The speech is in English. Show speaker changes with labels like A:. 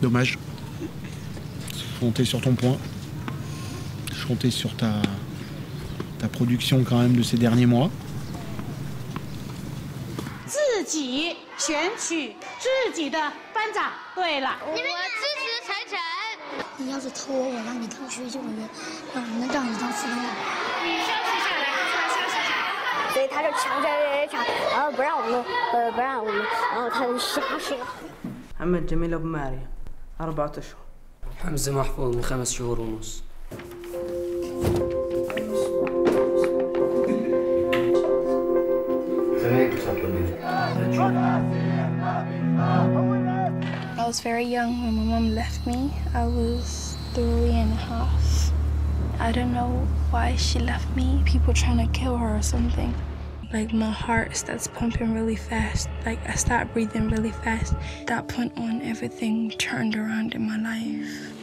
A: Dommage. Je comptais sur ton point. Je comptais sur ta production quand même de ces derniers mois.
B: 自己选取自己的班长。对了，
C: 我支持晨晨。
D: 你要是偷我，让你当学习委员，那我能让你当副班长。
C: 你休息下来，出来休息一下。
E: 所以他就强，然后不让我们，然后他就瞎说。
F: محمد جميل أبو ماريا 4 أشهر.
G: حمزة محفوظ من 5 شهور ونص.
H: I was very young when my mom left me. I was 3.5. I don't know why she left me. People trying to kill her or something. Like my heart starts pumping really fast. Like I start breathing really fast. That point on, everything turned around in my life.